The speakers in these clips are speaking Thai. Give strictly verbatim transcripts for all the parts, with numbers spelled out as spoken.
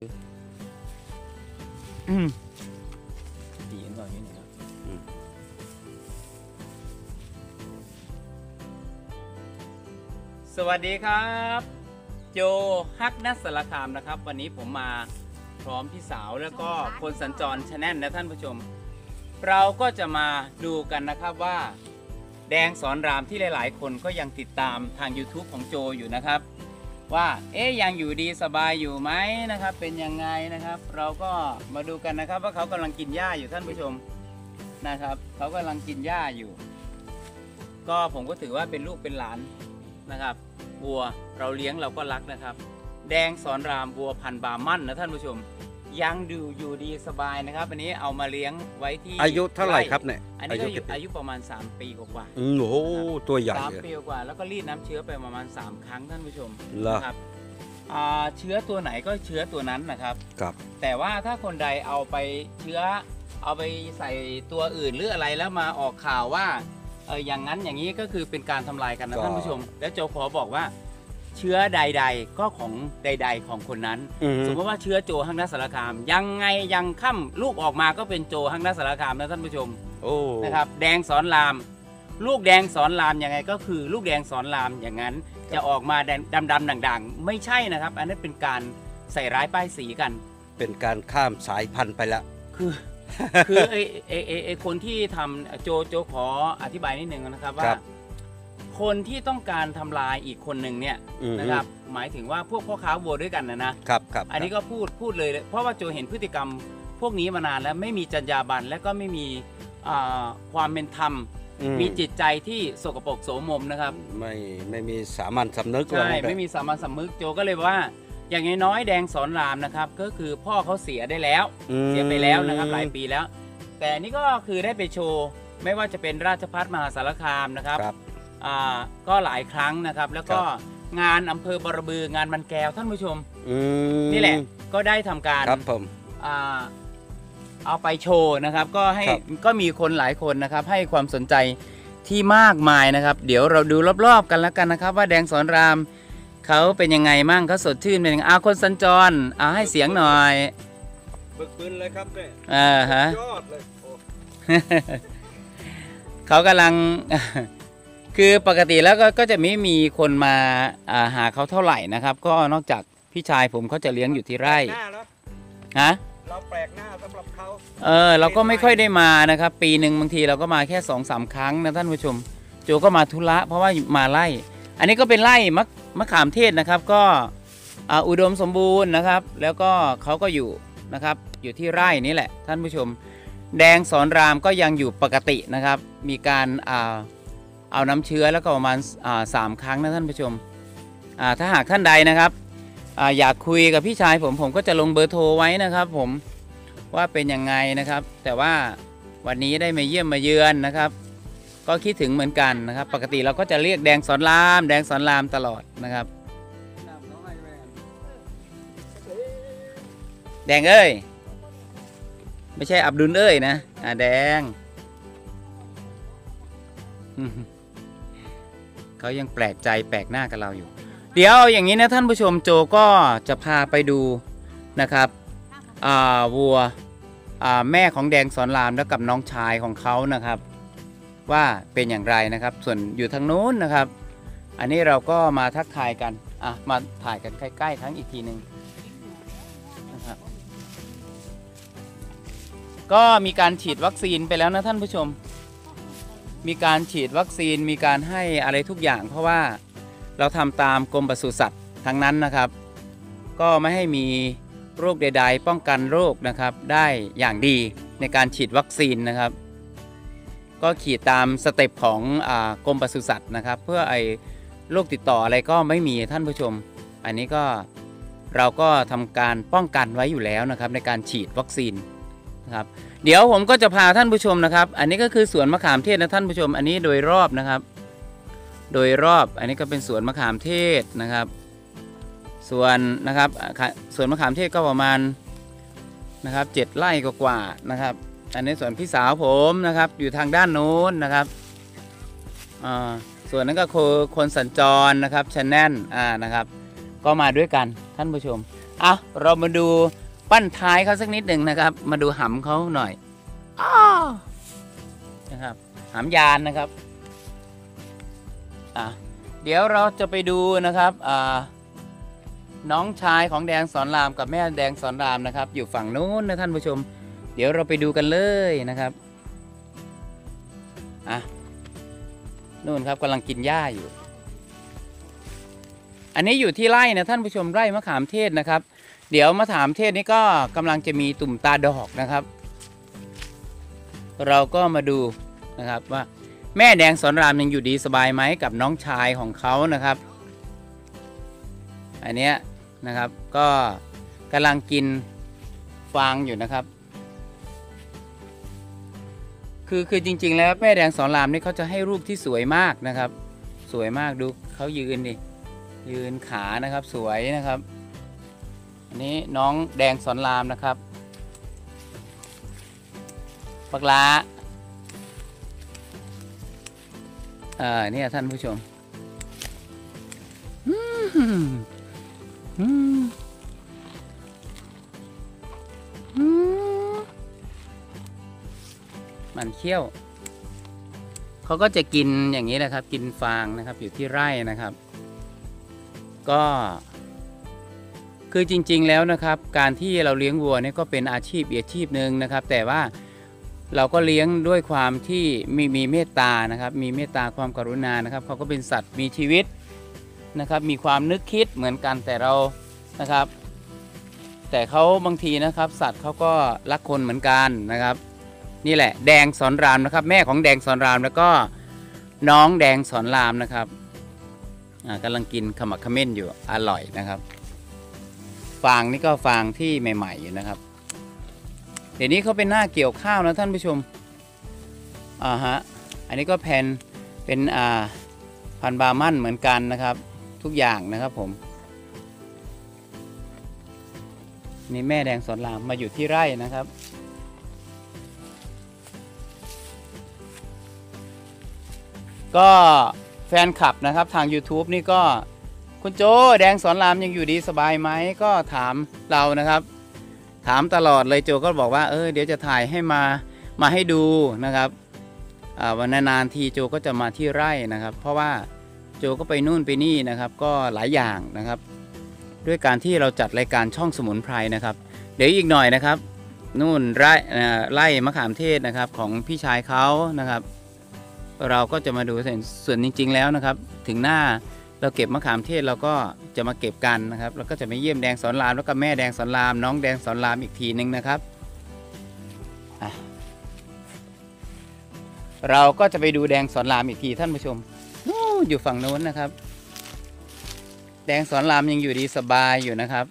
ตีกันก่อนนิดนึงครับสวัสดีครับโจฮักนัสสารคามนะครับวันนี้ผมมาพร้อมพี่สาวแล้วก็คนสัญจรชาแนลนะท่านผู้ชมเราก็จะมาดูกันนะครับว่าแดงสอนรามที่หลายๆคนก็ยังติดตามทาง YouTube ของโจอยู่นะครับว่าเอ๊ยยังอยู่ดีสบายอยู่ไหมนะครับเป็นยังไงนะครับเราก็มาดูกันนะครับว่าเขากำลังกินหญ้าอยู่ท่านผู้ชมนะครับเขากำลังกินหญ้าอยู่ก็ผมก็ถือว่าเป็นลูกเป็นหลานนะครับวัวเราเลี้ยงเราก็รักนะครับแดงสอนรามวัวพันธุ์บามั่นนะท่านผู้ชมยังดูอยู่ดีสบายนะครับอันนี้เอามาเลี้ยงไว้ที่อายุเท่าไหร่ครับเนี่ยอันนี้ก็อายุประมาณสามปีกว่าๆโอ้โหตัวใหญ่สามปีกว่าแล้วก็รีดน้ำเชื้อไปประมาณสามครั้งท่านผู้ชมนะครับเชื้อตัวไหนก็เชื้อตัวนั้นนะครับครับแต่ว่าถ้าคนใดเอาไปเชื้อเอาไปใส่ตัวอื่นหรืออะไรแล้วมาออกข่าวว่าเอออย่างนั้นอย่างนี้ก็คือเป็นการทำลายกันนะท่านผู้ชมแล้วโจขอบอกว่าเชื้อใดๆก็ของใดๆของคนนั้นสมมติว่าเชื้อโจฮักนัสสารคามยังไงยังค่ำลูกออกมาก็เป็นโจฮักนัสสารคามนะท่านผู้ชมโอ้นะครับแดงสอนรามลูกแดงสอนรามยังไงก็คือลูกแดงสอนรามอย่างนั้นจะออกมาดำดำด่างๆไม่ใช่นะครับอันนั้นเป็นการใส่ร้ายป้ายสีกันเป็นการข้ามสายพันธุ์ไปแล้วคือคือไอ้ไอ้ไอ้ไอ้คนที่ทำโจโจขออธิบายนิดนึงนะครับว่าคนที่ต้องการทำลายอีกคนหนึ่งเนี่ยนะครับหมายถึงว่าพวกพ่อค้าวัวด้วยกันนะนะครับครับอันนี้ก็พูดพูดเลยเพราะว่าโจเห็นพฤติกรรมพวกนี้มานานแล้วไม่มีจรรยาบรรณและก็ไม่มีความเป็นธรรมมีจิตใจที่สกปรกโสมมนะครับไม่ไม่มีสามัญสำนึกใช่ไม่มีสามัญสำนึกโจก็เลยว่าอย่างน้อยแดงสอนรามนะครับก็คือพ่อเขาเสียได้แล้วเสียไปแล้วนะครับหลายปีแล้วแต่นี่ก็คือได้ไปโชว์ไม่ว่าจะเป็นราชภัฏมหาสารคามนะครับอ่าก็หลายครั้งนะครับแล้วก็งานอำเภอบรบืองานมันแก้วท่านผู้ชมนี่แหละก็ได้ทำการครับผมอ่าเอาไปโชว์นะครับก็ให้ก็มีคนหลายคนนะครับให้ความสนใจที่มากมายนะครับเดี๋ยวเราดูรอบๆกันแล้วกันนะครับว่าแดงสอนรามเขาเป็นยังไงมั่งเขาสดชื่นเป็นยังไงอาคนสัญจรเอาให้เสียงหน่อยบึกบึนเลยครับเนี่ยอ่าฮะยอดเลยเขากำลังคือปกติแล้วก็ก็จะไม่มีคนมาหาเขาเท่าไหร่นะครับก็นอกจากพี่ชายผมเขาจะเลี้ยงอยู่ที่ไร่ฮะเราแปลกหน้าสำหรับเขาเออเราก็ไม่ค่อยได้มานะครับปีหนึ่งบางทีเราก็มาแค่สองสามครั้งนะท่านผู้ชมโจก็มาธุระเพราะว่ามาไร่อันนี้ก็เป็นไร่มะมะขามเทศนะครับก็อุดมสมบูรณ์นะครับแล้วก็เขาก็อยู่นะครับอยู่ที่ไร่นี้แหละท่านผู้ชมแดงสอนรามก็ยังอยู่ปกตินะครับมีการเอาน้ำเชื้อแล้วก็ประมาณสามครั้งนะท่านผู้ชมถ้าหากท่านใดนะครับออยากคุยกับพี่ชายผมผมก็จะลงเบอร์โทรไว้นะครับผมว่าเป็นยังไงนะครับแต่ว่าวันนี้ได้มาเยี่ยมมาเยือนนะครับก็คิดถึงเหมือนกันนะครับปกติเราก็จะเรียกแดงสอนรามแดงสอนรามตลอดนะครับแดงเอ้ยไม่ใช่อับดุลเอ้ยนะอ่าแดงเขายังแปลกใจแปลกหน้ากับเราอยู่เดี๋ยวอย่างนี้นะท่านผู้ชมโจก็จะพาไปดูนะครับวัวแม่ของแดงสอนรามแล้วกับน้องชายของเขานะครับว่าเป็นอย่างไรนะครับส่วนอยู่ทางโน้นนะครับอันนี้เราก็มาทักทายกันอ่ะมาถ่ายกันใกล้ๆทั้งอีกทีหนึ่งนะครับก็มีการฉีดวัคซีนไปแล้วนะท่านผู้ชมมีการฉีดวัคซีนมีการให้อะไรทุกอย่างเพราะว่าเราทำตามกรมปศุสัตว์ทั้งนั้นนะครับก็ไม่ให้มีโรคใดๆป้องกันโรคนะครับได้อย่างดีในการฉีดวัคซีนนะครับก็ขีดตามสเต็ปของกรมปศุสัตว์นะครับเพื่อไอ้โรคติดต่ออะไรก็ไม่มีท่านผู้ชมอันนี้ก็เราก็ทำการป้องกันไว้อยู่แล้วนะครับในการฉีดวัคซีนนะครับเดี๋ยวผมก็จะพาท่านผู้ชมนะครับอันนี้ก็คือสวนมะขามเทศนะท่านผู้ชมอันนี้โดยรอบนะครับโดยรอบอันนี้ก็เป็นสวนมะขามเทศนะครับส่วนนะครับสวนมะขามเทศก็ประมาณนะครับเจ็ดไร่กว่าๆนะครับอันนี้ส่วนพี่สาวผมนะครับอยู่ทางด้านโน้นนะครับอ่าส่วนนั้นก็คือคนสัญจรนะครับชาแนลอ่านะครับก็มาด้วยกันท่านผู้ชมอ่ะเรามาดูปั้นท้ายเขาสักนิดหนึ่งนะครับมาดูหำเขาหน่อยอ้านะครับหำยานนะครับอ่ะเดี๋ยวเราจะไปดูนะครับอ่าน้องชายของแดงสอนรามกับแม่แดงสอนรามนะครับอยู่ฝั่งนู้นนะท่านผู้ชมเดี๋ยวเราไปดูกันเลยนะครับอ่ะนู่นครับกำลังกินหญ้าอยู่อันนี้อยู่ที่ไร่นะท่านผู้ชมไร่มะขามเทศนะครับเดี๋ยวมะขามเทศนี้ก็กำลังจะมีตุ่มตาดอกนะครับเราก็มาดูนะครับว่าแม่แดงสอนรามยังอยู่ดีสบายไหมกับน้องชายของเขานะครับอันเนี้ยนะครับก็กำลังกินฟางอยู่นะครับคือคือจริงๆแล้วแม่แดงสอนรามนี่เขาจะให้รูปที่สวยมากนะครับสวยมากดูเขายืนดิยืนขานะครับสวยนะครับอันนี้น้องแดงสอนรามนะครับปักลาเออเนี่ยท่านผู้ชมอืมอืมอืมมันเขี้ยวเขาก็จะกินอย่างนี้แหละครับกินฟางนะครับอยู่ที่ไร่นะครับก็คือจริงๆแล้วนะครับการที่เราเลี้ยงวัวนี่ก็เป็นอาชีพอีกอาชีพหนึ่งนะครับแต่ว่าเราก็เลี้ยงด้วยความที่มีมีเมตตานะครับมีเมตตาความกรุณานะครับเขาก็เป็นสัตว์มีชีวิตนะครับมีความนึกคิดเหมือนกันแต่เรานะครับแต่เขาบางทีนะครับสัตว์เขาก็รักคนเหมือนกันนะครับนี่แหละแดงสอนรามนะครับแม่ของแดงสอนรามแล้วก็น้องแดงสอนรามนะครับกำลังกินขมักเขม้นอยู่อร่อยนะครับฟางนี่ก็ฟางที่ใหม่ๆอยู่นะครับเดี๋ยวนี้เขาเป็นหน้าเกี่ยวข้าวนะท่านผู้ชมอ่าฮะอันนี้ก็แผ่นเป็นอ่าพันบาร์มั่นเหมือนกันนะครับทุกอย่างนะครับผมนี่แม่แดงสอนรามมาอยู่ที่ไร่นะครับก็แฟนคลับนะครับทาง YouTube นี่ก็คุณโจแดงสอนรามยังอยู่ดีสบายไหมก็ถามเรานะครับถามตลอดเลยโจก็บอกว่าเออเดี๋ยวจะถ่ายให้มามาให้ดูนะครับวันนานๆทีโจก็จะมาที่ไร่นะครับเพราะว่าโจก็ไปนู่นไปนี่นะครับก็หลายอย่างนะครับด้วยการที่เราจัดรายการช่องสมุนไพรนะครับเดี๋ยวอีกหน่อยนะครับนู่นไร่ไร่มะขามเทศนะครับของพี่ชายเขานะครับเราก็จะมาดูส่วนจริงๆแล้วนะครับถึงหน้าเราเก็บมะขามเทศเราก็จะมาเก็บกันนะครับแล้วก็จะมาเยี่ยมแดงสอนรามแล้วก็แม่แดงสอนรามน้องแดงสอนรามอีกทีนึงนะครับเราก็จะไปดูแดงสอนรามอีกทีท่านผู้ชมอยู่ฝั่งโน้นนะครับแดงสอนรามยังอยู่ดีสบายอยู่นะครับ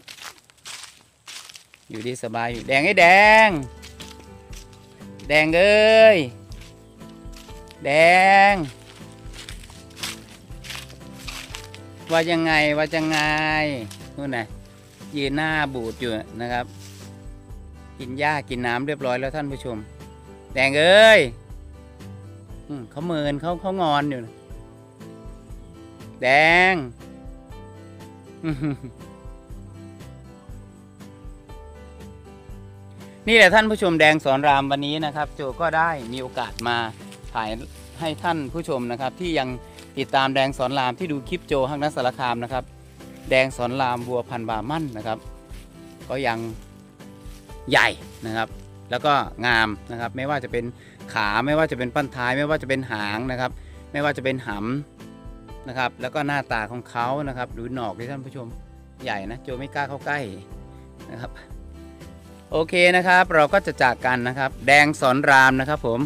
อยู่ดีสบายอยู่แดงไอ้แดงแดงเอ้ยแดงว่ายังไงว่ายังไงนู่นน่ะยืนหน้าบูดอยู่นะครับกินหญ้ากินน้ำเรียบร้อยแล้วท่านผู้ชมแดงเอ้ยเขาเมินเขาเขางอนอยู่แดงนี่แหละท่านผู้ชมแดงสอนรามวันนี้นะครับโจก็ได้มีโอกาสมาถ่ายให้ท่านผู้ชมนะครับที่ยังติดตามแดงสอนรามที่ดูคลิปโจฮักนัสสารคามนะครับแดงสอนรามวัวพันบาร์มั่นนะครับก็ยังใหญ่นะครับแล้วก็งามนะครับไม่ว่าจะเป็นขาไม่ว่าจะเป็นปั้นท้ายไม่ว่าจะเป็นหางนะครับไม่ว่าจะเป็นหำนะครับแล้วก็หน้าตาของเขานะครับดูหนอกที่ท่านผู้ชมใหญ่นะโจไม่กล้าเข้าใกล้นะครับโอเคนะครับเราก็จะจากกันนะครับแดงสอนรามนะครับผม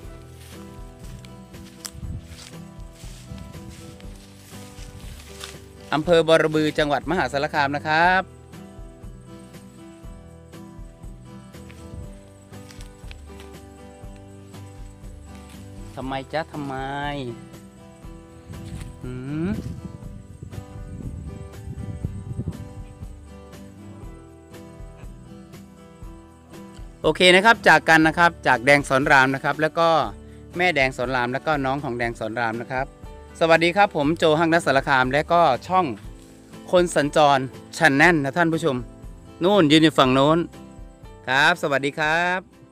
อำเภอบอระบือจังหวัดมหาสารคามนะครับทำไมจ๊ะทำไมหืมโอเคนะครับจากกันนะครับจากแดงสอนรามนะครับแล้วก็แม่แดงสอนรามแล้วก็น้องของแดงสอนรามนะครับสวัสดีครับผมโจฮักนัสสารคามและก็ช่องคนสัญจรชันแน่นนะท่านผู้ชมนู่นยืนอยู่ฝั่งโน้นครับสวัสดีครับ